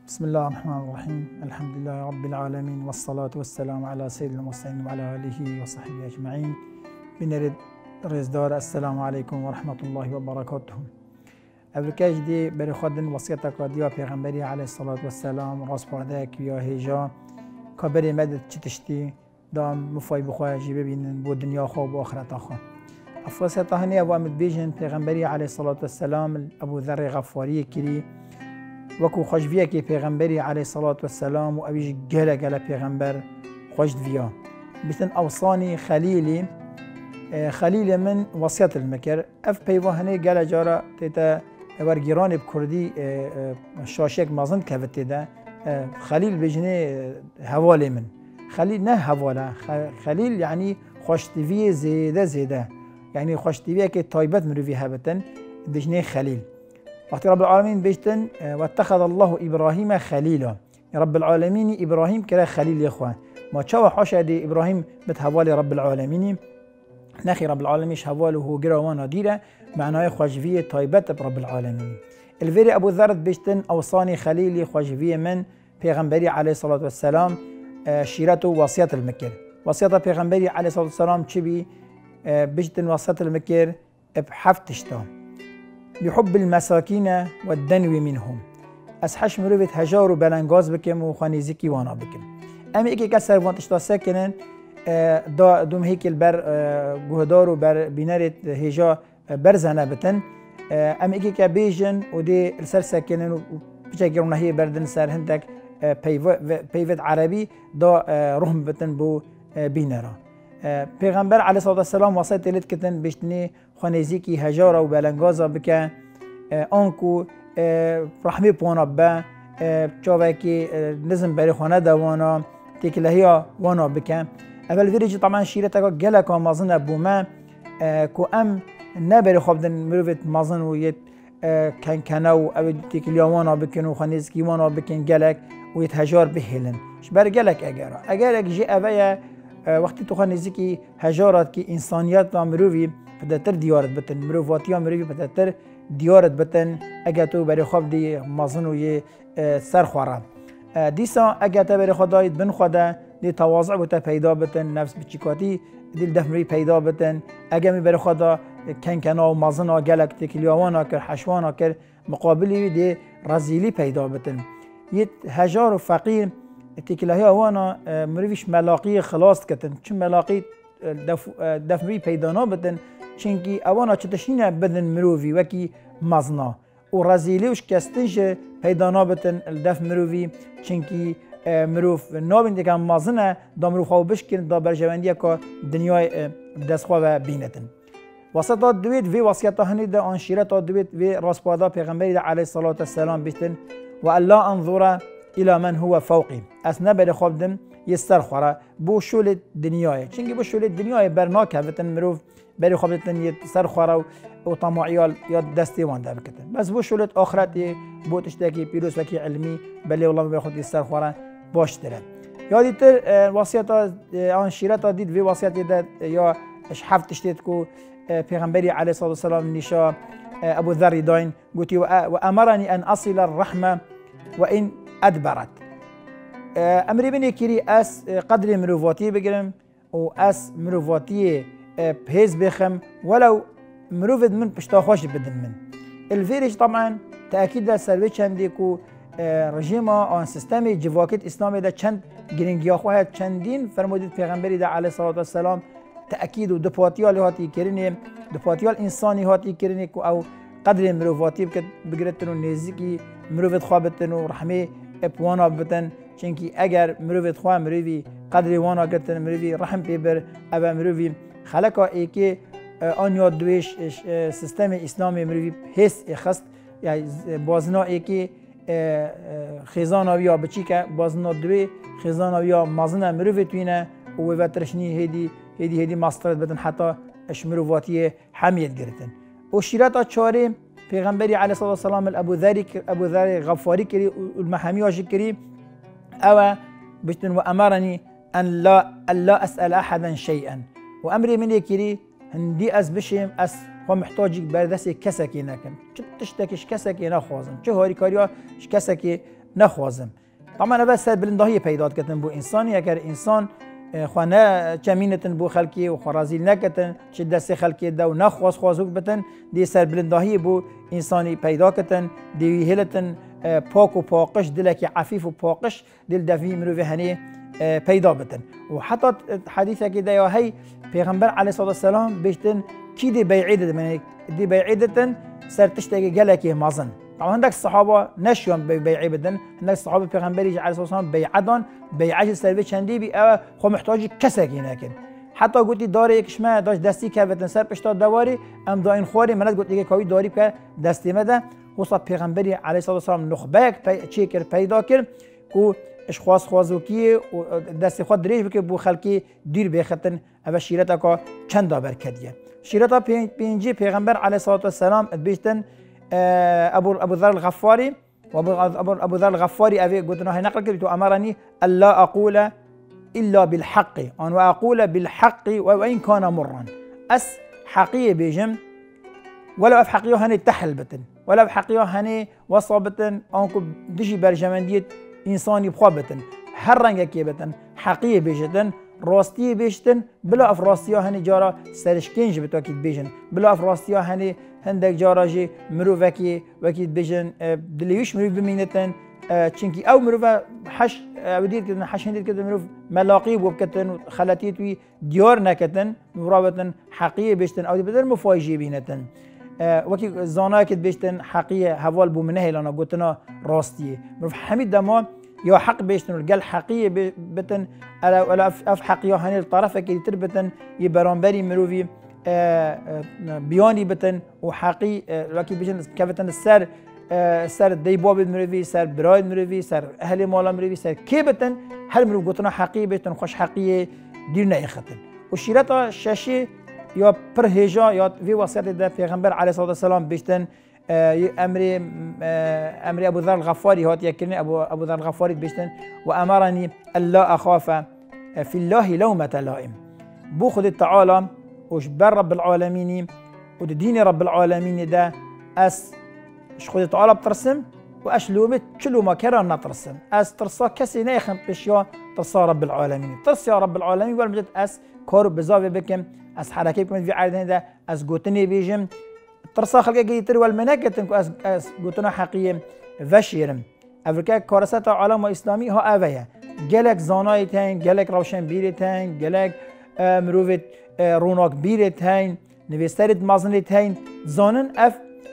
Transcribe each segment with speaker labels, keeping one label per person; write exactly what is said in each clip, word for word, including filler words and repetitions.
Speaker 1: بسم الله الرحمن الرحيم. الحمد لله رب العالمين، والصلاة والسلام على سيد المرسلين وعلى آله وصحبه أجمعين. بنرد رزدار السلام عليكم ورحمة الله وبركاته. أبركاش دي برخدن وصيتك وديا پیغمبری عليه الصلاة والسلام راس باردك ويا هجا كبري مدد چتشتي دام مفاي بخواه جيبه بينن بو دنيا خواه و آخرت خواه. افراسيتا هنيا وامد بيجن پیغمبری عليه الصلاة والسلام أبو ذر غفاري كري وكو خوشویه که پیغمبری علیه الصلاة والسلام و اویش گله گله پیغمبر خوشویه بيتن اوصاني خليلي خليلي من وصية المكر اف پیوهنه گله جارا تیتا ورگیران بکردی شاشک مازن كفت ده خليل بجنه هوالي من خليل نه هواله خليل يعني خوشتویه زیده زیده يعني خوشتویه که تایبت مروی هبتن بجنه خليل. وقت رب العالمين بيجتن واتخذ الله إبراهيم خليلا. رب العالمين إبراهيم كلا خليل يا إخوان. ما تشوى حاشا دي إبراهيم بتهوالي رب العالمين نخي رب العالمين هواله هو جرا وانا ديرة معناه خوشفية طيبة برب العالمين. الفيري أبو ذر بيجتن أوصاني خليلي خوشفية من پیغمبري عليه الصلاة والسلام شيرته وصية المكر. وصية پیغمبري عليه الصلاة والسلام تشبي بيجتن وصية المكر بحفتشتا بحب المساكين والدنو منهم. أسحش مروفت هجار و بلنگاز بكم و خانيزيكي وانا بكم. أمي إيكي كسر وانتشتا ساكنن دا دوم هيك البر جهدار و بر بينارت هجا برزنه بتن. أمي إيكي كبيجن و دي السر ساكنن و بشكرون هي بردن سر هندك بيفت عربي دا رهم بتن بو بينارا. پیغمبر علیه الصلاة والسلام وصیت تلید کتن بشتنی خانیزیکی هجارا و بلنگازا بکن آنکو رحمی پوانا با چاوه که نظم بری خانه دوانا تکلهیا وانا بکن. اول ویریجی طبعا شیرت اگه گلک مازن بوما که ام نبری خوابدن مروفت مازن و یت کن کنه و او تکلیا وانا بکن و خانیزیکی وانا بکن گلک و یت هجار بهلن شبر گلک اگرا اگر اگه جی اوه وقتی تو خانیزی هجارات که انسانیت و مروی پدرتر دیارت بتن مروفاتی ها مروی پدرتر دیارت بتن اگر تو برای خواب دی مازن و یه سر خواره دیسا اگر تو برای خدایت بن خوده دی تواضع بوده پیدا بتن نفس بچیکاتی دیل دفمری پیدا بتن اگر می برای خدا کن کنا و مازن ها گلک تکلیوانا کر حشوانا کر مقابلی دی رزیلی پیدا بتن یه هجار و فقیر تکلهی آوانا مرویش ملاقی خلاص کتن چون ملاقی دف دفری پیدا نبودن چونکی آوانا چتشینه بدن مروی وکی مزنا و رزیلی وش کستنش پیدا نبودن دف مروی چونکی مروف نابین دیگه مزنه دا مروف خو بشکن دا برجواندیه که دنیای دستخواه بینتن. وسط دوید وی وصیت هنی دا آنشیرت دوید وی راسپادا پیغمبری دا علیه الصلاة والسلام بیشتن و الله انظره إلى من هو فوقي. أثناء بر خابدم يستر خورا بو شول الدنيا. چنگی بو شول الدنيا برناك هفتن مروف بر خابدتن يستر خورا و طماعيال يا دستي وانده بكتن. بس بو شول آخرتي بو تشتكي بيروس وكي علمي بلي والله بر خود يستر خورا باش تره. يا ديتر وصيتا آن شيرتا ديد في وصيتي ده يا اش حفت تشتيت كو پیغمبري عليه الصلاة والسلام نشا أبو ذر داين قلتي وأمرني أن أصل الرحمة وإن أدبرت. أمري بني كيري أس قدر مروفاتي بقرم و أس مروفاتي بهز بخم ولو مروفد من بشتا خوش بدن من. الفيريج طبعا تأكيد سروي چندي كو رژیما آن سیستم جواکت اسلامی دا چند گرینگیا خواهد چندین فرمودید پیغمبری دا علیه الصلاة والسلام تأكيد و دپاتیال هاتی کرنه دپاتیال انسانی هاتی کرنه کو او قدر مروفاتی بکت بگرتن و نزدیکی مروفت خوابتن و رحمه ابوانا بتن چونکی اگر مروفت خواه مروفی قدر وانا گرتن مروفی رحم پیبر او مروفی خلقا ای که آن یاد دویش سیستم اسلامی مروفی حس اخست یعنی بازنا ای که خیزان آویا بچی که بازنا دوی خیزان آویا مازن مروفی توینه و وطرشنی هیدی هیدی هیدی ماسترد بدن حتی اش مروفاتی حمیت گرتن و شیرتا چاره پیغمبری علیه الصلاة والسلام ابو ذر ابو ذر غفاری کری المحامی واش کری او بشتن و امرني ان لا الا اسال احدا شيئا و امری من کری هندی از بشم از خو محتاجی بردست کسکی نکن چه تشتکش کسکی نخوازن چه هاری کاریا کسکی نخوازم. طبعا بس سر بلندهی پیدا کردن بو انسانی اگر انسان خانه چمینتن بو خلکی و خرازیل نکتن چه دست خلکی دو نخواست خوازوک بتن دی سر بلندهی بو انسانی پیدا کردن دی هلتن پاک و پاکش دلکی عفیف و پاکش دل دفی مروی هنی پیدا بتن و حتی حدیثه که دیا هی پیغمبر علیه الصلاة والسلام بیشتن کی دی بیعیدت من دی بیعیدتن سر تشتگی گلکی مازن. طبعا هندك الصحابه نشيون بيعي بدن هندك الصحابه پیغمبري عليه الصلاه والسلام بيعدون بيعج سربي چندي بي خو محتاج كسكي لكن حتى قلت دار يكش ما داش دستي كبتن سر پشتا دواري ام داين خوري منت قلت لك كوي داري که دستي مده وصل پیغمبري عليه الصلاه والسلام نخبه چيكر پیدا كر کو اش خواص خوازوكي و دستي خود دريش بك بو خلقي دير بختن او شيرتا کا چند برکديه شيرتا پنجي پیغمبر عليه الصلاه والسلام بيشتن ابو ابو ذر الغفاري وابو ابو ابو ذر الغفاري ابي قلت له نقل كتبت امرني الا اقول الا بالحق ان واقول بالحق وان كان مرا اس حقيقه بيجم ولا اف حقيقه هني تحل بتن ولا اف حقيقه هني وصبتن انكو دجي برجمنديت انساني بخوبتن هر رنگ كي بتن حقيقه بيجتن راستي بيشتن بلا اف راستيا هني جارا سرشكنج بتاكيد بيجن بلا اف راستيا هني هندك جاراجي مروفكي وكيد بيجن دليوش مروف بمينتن چنكي او مروف حش ودير كدن حش هندير كدن مروف ملاقي بوبكتن خلاتيتوي ديار نكتن مرابطن حقيقه بيشتن او بدل مفاجئ بينتن وكي زانا كد بيشتن حقيقه هوال بو منه لانا قلتنا راستي مروف حميد دما يا حق بيشتن القل حقيقه بتن ولا اف حقيقه هني الطرف كي تربتن يبرانبري مروفي بياني بتن وحقي لكن بيجن كفتن السر سر ديباب مروي سر برايد مروي سر اهل مالا مروي سر كي بتن هل مرو قطنا حقي بتن خوش حقية ديرنا يختن وشيرتا شاشي يا برهجا يا في وصية ده پیغمبر عليه الصلاة والسلام بيشتن امري امري ابو ذر الغفاري هات يكرني ابو ابو ذر الغفاري بيشتن وامرني الا اخاف في الله لومة لائم بو خد تعالى وش بر رب العالمين وديني رب العالمين ده اس اش خد تعالى بترسم واش لومت كل ما كرا نترسم اس ترسا كسي نيخم بشيا ترسا رب العالمين ترسا رب العالمين والمجد اس كارو بزاوي بكم اس حركه بكم في عادين ده اس قوتني بيجم ترسا خلقه جيتر والمناكتن اس اس قوتنا حقيقي فشيرم افريكا كارسات عالم اسلامي ها اويا جلك زاناي تين جلك روشن بيري تين جلك مروفت روناق بيرت هين نوسترد مازنت هين زانن اف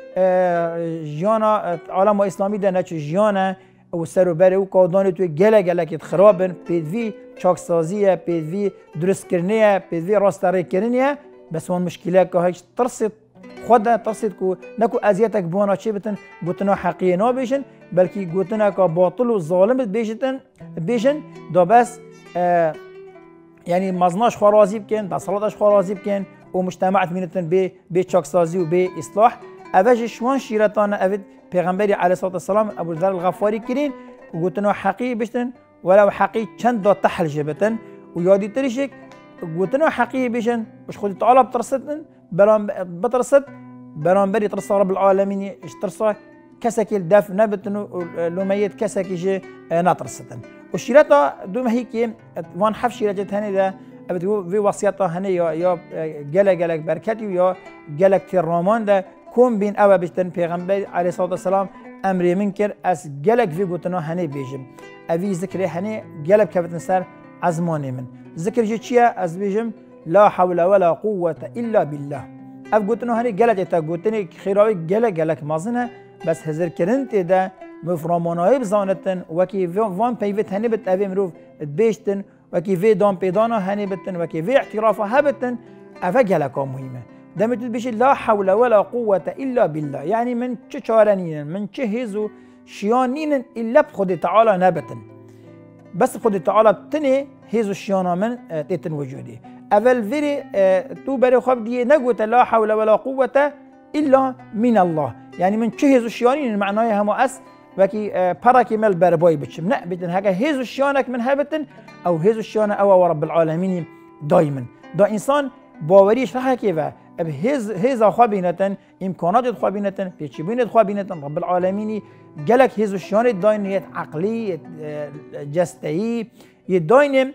Speaker 1: جانا عالم اسلامي ده نچ جانا و سرو بره و قادان تو گله گله که خرابن پیدوی چاکسازیه پیدوی درست کرنیه پیدوی راستره کرنیه بس اون مشکله که هیچ ترسید خود ترسید که نکو اذیتک بونا چی بتن بوتنا حقیقی نبیشن بلکی گوتنا که باطل و ظالم بیشتن بیشن دا بس يعني مزناش خرازي بكن تصالاتش خرازي بكن ومجتمعات مينتن ب بچاكسازي و باصلاح اوج شوان شيرتان افد پیغمبري عليه الصلاه والسلام ابو ذر الغفاري كرين وقلتنا حقيقي بشتن ولو حقيقي چند دو تحل جبتن ويادي تريشك قلتنا حقيقي بشن مش خد تعالى بترصدن برام بترصد برامبري ترصى رب العالمين اشترصى كسكي الدف نبتن لوميت كسكي جي ناترصدن والشيرتا دوما هيك وان حف شيرتا هني ده ابتو في وصيتا هني يا يا جلا جلا بركتي ويا جلا ترامان ده كون بين ابا بيشتن پیغمبر عليه الصلاه والسلام امر منكر اس جلك في قوتنا هني بيجم ابي ذكر هني جلب كفتن سر عزماني من ذكر جي تشيا از بيجم لا حول ولا قوه الا بالله اف قوتنا هني جلك تا قوتني خيراوي جلا جلك مازنه بس هزر كرنت ده مفرمانای بزانتن وکی وان پیوت هنی بت اوی مروف بیشتن وکی وی دام پیدانا هنی بتن وکی وی اعترافا هبتن اوه گلکا مهمه دمت بيش لا حول ولا قوة إلا بالله يعني من چه چارنين من چه هزو شيانين إلا بخد تعالى نبتن بس بخد تعالى بتني هزو شيانا من تيتن وجودي اول فيري تو بري خب دي نقوت لا حول ولا قوة إلا من الله يعني من چه هزو شيانين معناه هم أس وكي باراكي مال برباي بتشم لا بتن هكا هزو شيانك من هبتن أو هزو شيانا أو رب العالمين دايما دا إنسان باوريش راه كيفا اب هز هز خو بینتن امکانات خو بینتن پیچبین خو بینتن رب العالمین جلك هز الشان داين عقلي جستهي يداينم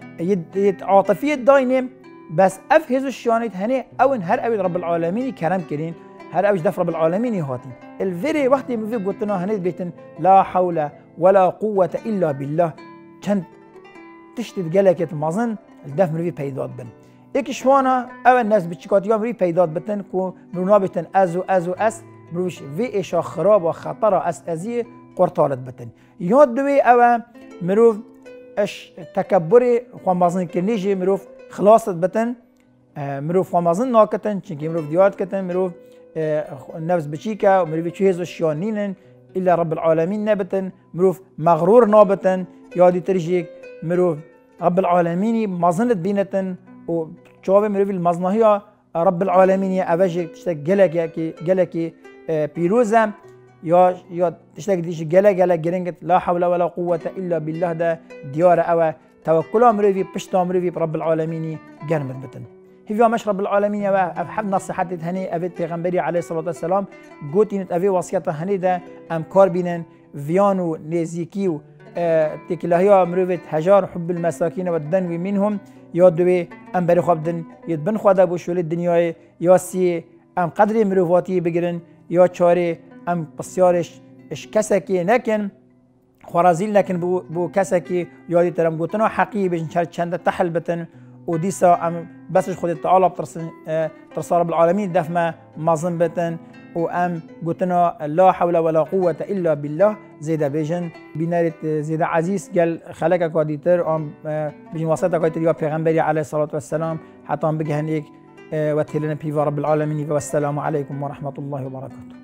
Speaker 1: يد عاطفي داينم بس اف هز الشان هني او هر ابي رب العالمين كرم كرين هر اوج دف رب العالمين هاتي الفيري وقت ما في قلتنا هني بيتن لا حول ولا قوه الا بالله كان تشتد جلك مازن الدف مري بيداد بن اكشوانا او الناس بتشكات يوم مري بيداد بتن كو منابتن ازو ازو اس مروش في اشا خراب و خطر اس ازي قرطالت بتن ياد دوي او مروف اش تكبري خوامازن كنيجي مروف خلاصت بتن مروف خوامازن ناكتن چنكي مروف ديات كتن مروف النفس بشيكا ومروف چهز الشيانين الا رب العالمين نبتن مروف مغرور نابتن يادي ترجيك مروف رب العالمين مازنت بينتن و جواب مروف المزنهية رب العالمين اوجك تشتك جلك ياكي جلكي بيروزا يا يا تشتاق ديش جلا جلا جرينجت لا حول ولا قوة إلا بالله ده ديار أو توكل أمري بشت أمري برب العالمين جرمت بتن هي مش رب العالمين يا أحد نصيحة هني أبيت پیغمبري عليه الصلاة والسلام قلت إن أبي وصيته هني ده أم كاربينن فيانو نزيكيو اه تكلاهيا أمري هجار حب المساكين والدنو منهم يا دوي أم بري خبدن يدبن خدا بوشول الدنيا يا سي أم قدر مروفاتي بگرن یا چاره ام بسیارش اش کسکی نکن خوارزیل نکن بو بو کسکی یادی ترم گوتنا حقیقی بجن چند چند تحل بتن و دیسا ام بسش خود تعالی بترسن ترسل رب العالمین دفما مازن بتن و ام گوتنا لا حول ولا قوة الا بالله زیده بجن بینارت زیده عزیز گل خلق کادیتر ام بجن واسطه کادیتر یا پیغمبری علیه الصلاة والسلام حتی ام بگهن یک وتهلنا بيفا رب العالمين والسلام عليكم ورحمة الله وبركاته.